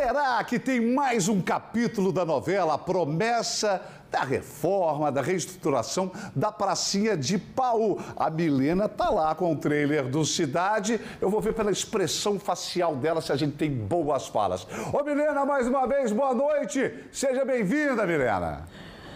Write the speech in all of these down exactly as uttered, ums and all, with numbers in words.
Será que tem mais um capítulo da novela A Promessa da Reforma, da reestruturação da pracinha de Paú? A Milena tá lá com o trailer do Cidade. Eu vou ver pela expressão facial dela se a gente tem boas falas. Ô Milena, mais uma vez, boa noite. Seja bem-vinda, Milena.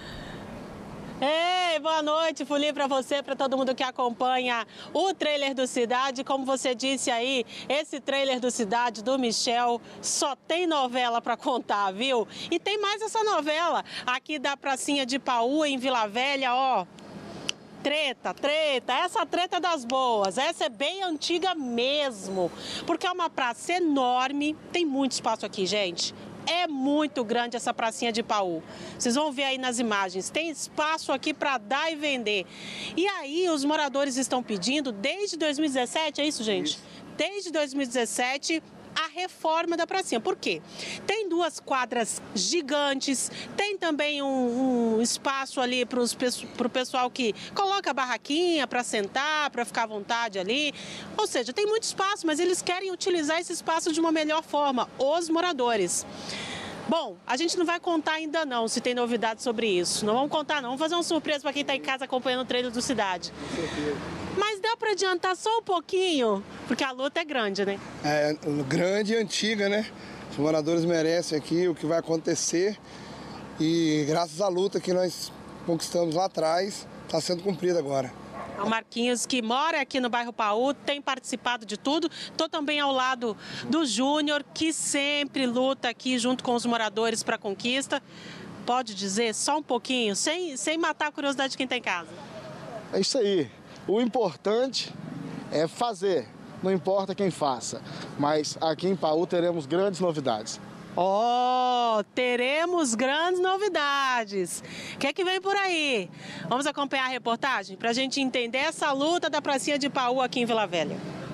Ei, boa noite, Folia, para você, para todo mundo que acompanha o trailer do Cidade. Como você disse aí, esse trailer do Cidade, do Michel, só tem novela para contar, viu? E tem mais essa novela aqui da pracinha de Paú, em Vila Velha, ó. Treta, treta, essa treta das boas, essa é bem antiga mesmo, porque é uma praça enorme, tem muito espaço aqui, gente. É muito grande essa pracinha de Paú. Vocês vão ver aí nas imagens. Tem espaço aqui para dar e vender. E aí os moradores estão pedindo desde dois mil e dezessete, é isso, gente? Isso. Desde dois mil e dezessete, a reforma da pracinha. Por quê? Tem duas quadras gigantes, tem também um, um espaço ali para o pessoal que coloca a barraquinha para sentar, para ficar à vontade ali. Ou seja, tem muito espaço, mas eles querem utilizar esse espaço de uma melhor forma, os moradores. Bom, a gente não vai contar ainda não se tem novidade sobre isso. Não vamos contar não, vamos fazer uma surpresa para quem está em casa acompanhando o trailer do Cidade. Com certeza. Mas dá para adiantar só um pouquinho, porque a luta é grande, né? É grande e antiga, né? Os moradores merecem aqui o que vai acontecer e graças à luta que nós conquistamos lá atrás, está sendo cumprida agora. O Marquinhos, que mora aqui no bairro Paú, tem participado de tudo. Estou também ao lado do Júnior, que sempre luta aqui junto com os moradores para a conquista. Pode dizer só um pouquinho, sem, sem matar a curiosidade de quem está em casa? É isso aí. O importante é fazer, não importa quem faça. Mas aqui em Paú teremos grandes novidades. Oh, teremos grandes novidades. O que é que vem por aí? Vamos acompanhar a reportagem para a gente entender essa luta da pracinha de Paú aqui em Vila Velha.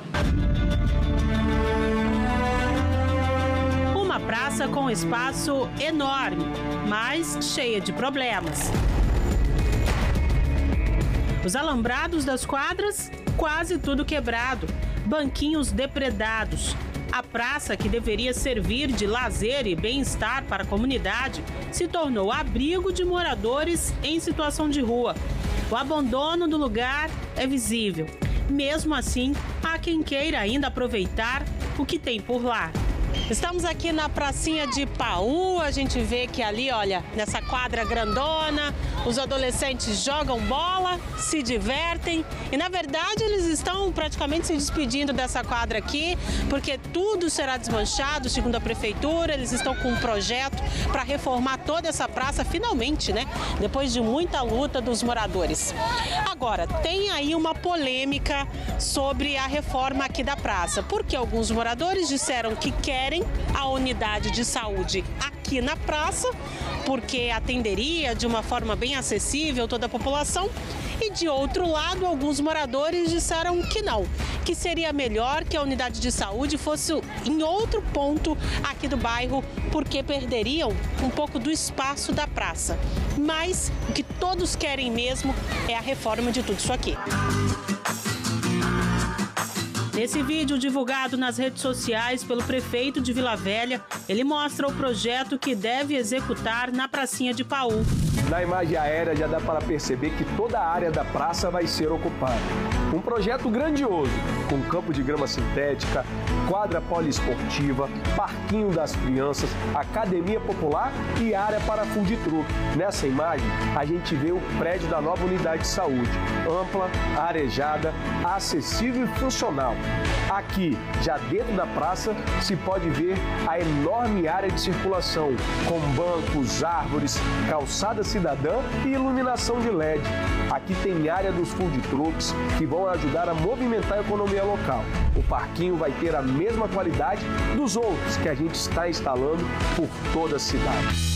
Uma praça com espaço enorme, mas cheia de problemas. Os alambrados das quadras, quase tudo quebrado. Banquinhos depredados. A praça, que deveria servir de lazer e bem-estar para a comunidade, se tornou abrigo de moradores em situação de rua. O abandono do lugar é visível. Mesmo assim, há quem queira ainda aproveitar o que tem por lá. Estamos aqui na pracinha de Paú, a gente vê que ali, olha, nessa quadra grandona, os adolescentes jogam bola, se divertem e, na verdade, eles estão praticamente se despedindo dessa quadra aqui, porque tudo será desmanchado, segundo a prefeitura. Eles estão com um projeto para reformar toda essa praça, finalmente, né? Depois de muita luta dos moradores. Agora, tem aí uma polêmica sobre a reforma aqui da praça, porque alguns moradores disseram que querem a unidade de saúde aqui na praça, porque atenderia de uma forma bem acessível toda a população. E de outro lado, alguns moradores disseram que não, que seria melhor que a unidade de saúde fosse em outro ponto aqui do bairro, porque perderiam um pouco do espaço da praça. Mas o que todos querem mesmo é a reforma de tudo isso aqui. Nesse vídeo divulgado nas redes sociais pelo prefeito de Vila Velha, ele mostra o projeto que deve executar na pracinha de Paú. Na imagem aérea já dá para perceber que toda a área da praça vai ser ocupada. Um projeto grandioso, com campo de grama sintética, quadra poliesportiva, parquinho das crianças, academia popular e área para food truck. Nessa imagem, a gente vê o prédio da nova unidade de saúde, ampla, arejada, acessível e funcional. Aqui, já dentro da praça, se pode ver a enorme área de circulação, com bancos, árvores, calçada cidadã e iluminação de L E D. Aqui tem área dos food trucks que vão ajudar a movimentar a economia local. O parquinho vai ter a mesma qualidade dos outros que a gente está instalando por toda a cidade.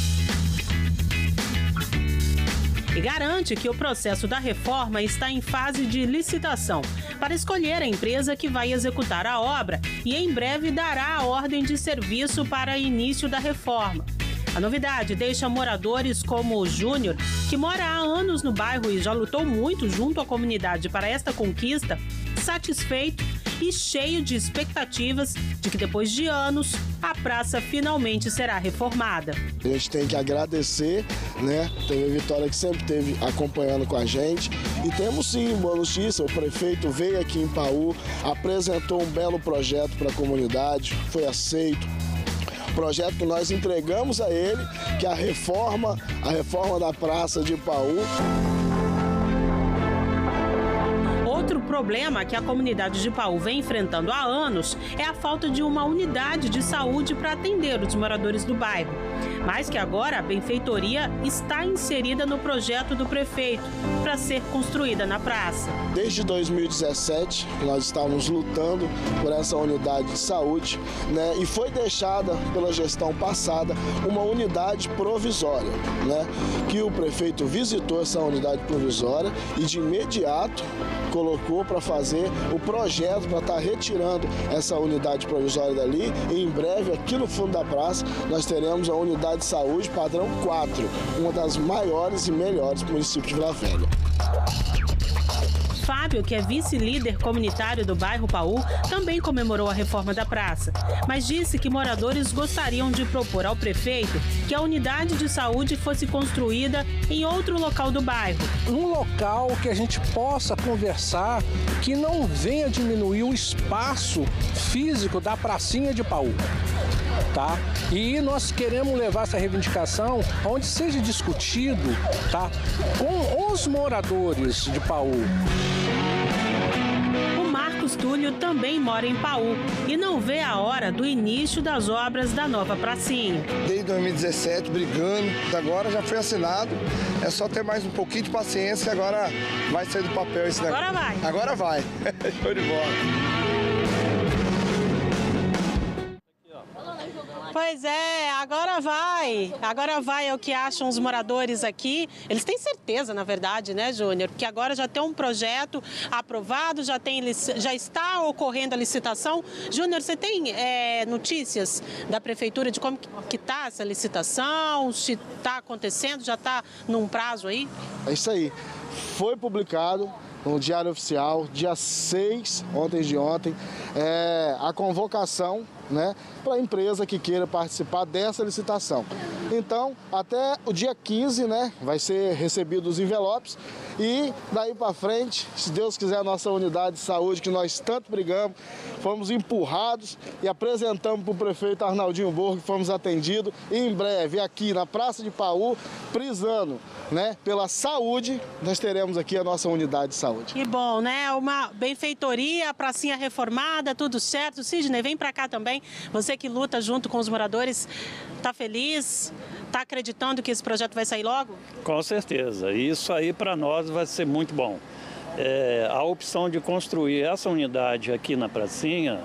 E garante que o processo da reforma está em fase de licitação para escolher a empresa que vai executar a obra e em breve dará a ordem de serviço para início da reforma. A novidade deixa moradores como o Júnior, que mora há anos no bairro e já lutou muito junto à comunidade para esta conquista, satisfeito e cheio de expectativas de que depois de anos a praça finalmente será reformada. A gente tem que agradecer, né? Teve a Vitória que sempre esteve acompanhando com a gente. E temos sim boa notícia, o prefeito veio aqui em Paú, apresentou um belo projeto para a comunidade, foi aceito. Projeto que nós entregamos a ele, que é a reforma, a reforma da Praça de Paú. Outro problema que a comunidade de Paú vem enfrentando há anos é a falta de uma unidade de saúde para atender os moradores do bairro. Mas que agora a benfeitoria está inserida no projeto do prefeito para ser construída na praça. Desde dois mil e dezessete, nós estávamos lutando por essa unidade de saúde, né? E foi deixada pela gestão passada uma unidade provisória, né? Que o prefeito visitou essa unidade provisória e de imediato colocou para fazer o projeto para estar retirando essa unidade provisória dali. E em breve, aqui no fundo da praça, nós teremos a unidade de saúde padrão quatro, uma das maiores e melhores do município de Vila Velha. Fábio, que é vice-líder comunitário do bairro Paú, também comemorou a reforma da praça, mas disse que moradores gostariam de propor ao prefeito que a unidade de saúde fosse construída em outro local do bairro. Um local que a gente possa conversar, que não venha diminuir o espaço físico da pracinha de Paú. Tá? E nós queremos levar essa reivindicação onde seja discutido, tá? Com os moradores de Paú. O Marcos Túlio também mora em Paú e não vê a hora do início das obras da nova pracinha. Desde dois mil e dezessete, brigando, agora já foi assinado, é só ter mais um pouquinho de paciência e agora vai sair do papel esse negócio. Agora vai. Agora vai. Show de bola. Pois é, agora vai. Agora vai é o que acham os moradores aqui. Eles têm certeza, na verdade, né, Júnior? Porque agora já tem um projeto aprovado, já, tem, já está ocorrendo a licitação. Júnior, você tem é, notícias da prefeitura de como que está essa licitação? Se está acontecendo, já está num prazo aí? É isso aí. Foi publicado no Diário Oficial, dia seis, ontem de ontem, é, a convocação, né, para a empresa que queira participar dessa licitação. Então, até o dia quinze, né, vai ser recebido os envelopes e daí para frente, se Deus quiser, a nossa unidade de saúde, que nós tanto brigamos, fomos empurrados e apresentamos para o prefeito Arnaldinho Borgo, fomos atendidos e em breve aqui na Praça de Paú, prisando, né, pela saúde, nós teremos aqui a nossa unidade de saúde. Que bom, né? Uma benfeitoria, pracinha reformada, tudo certo. Sidney, vem para cá também. Você que luta junto com os moradores, tá feliz? Tá acreditando que esse projeto vai sair logo? Com certeza. Isso aí para nós vai ser muito bom. É, a opção de construir essa unidade aqui na pracinha,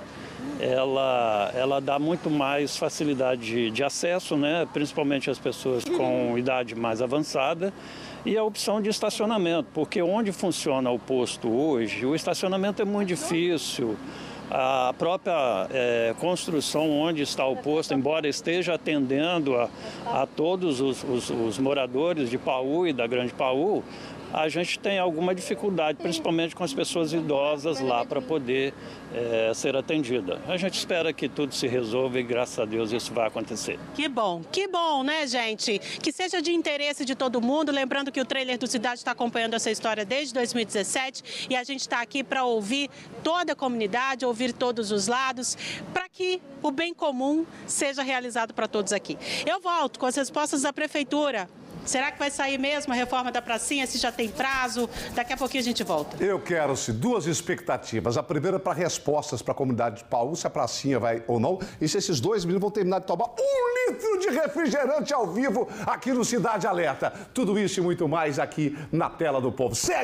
ela, ela dá muito mais facilidade de, de acesso, né? Principalmente as pessoas com idade mais avançada, e a opção de estacionamento, porque onde funciona o posto hoje, o estacionamento é muito difícil. A própria é, construção onde está o posto, embora esteja atendendo a, a todos os, os, os moradores de Paú e da Grande Paú, a gente tem alguma dificuldade, principalmente com as pessoas idosas lá, para poder é, ser atendida. A gente espera que tudo se resolva e, graças a Deus, isso vai acontecer. Que bom, que bom, né, gente? Que seja de interesse de todo mundo. Lembrando que o Trailer do Cidade está acompanhando essa história desde dois mil e dezessete e a gente está aqui para ouvir toda a comunidade, ouvir todos os lados, para que o bem comum seja realizado para todos aqui. Eu volto com as respostas da Prefeitura. Será que vai sair mesmo a reforma da pracinha, se já tem prazo? Daqui a pouquinho a gente volta. Eu quero-se duas expectativas. A primeira para respostas para a comunidade de Paú, se a pracinha vai ou não, e se esses dois meninos vão terminar de tomar um litro de refrigerante ao vivo aqui no Cidade Alerta. Tudo isso e muito mais aqui na tela do povo. Segue!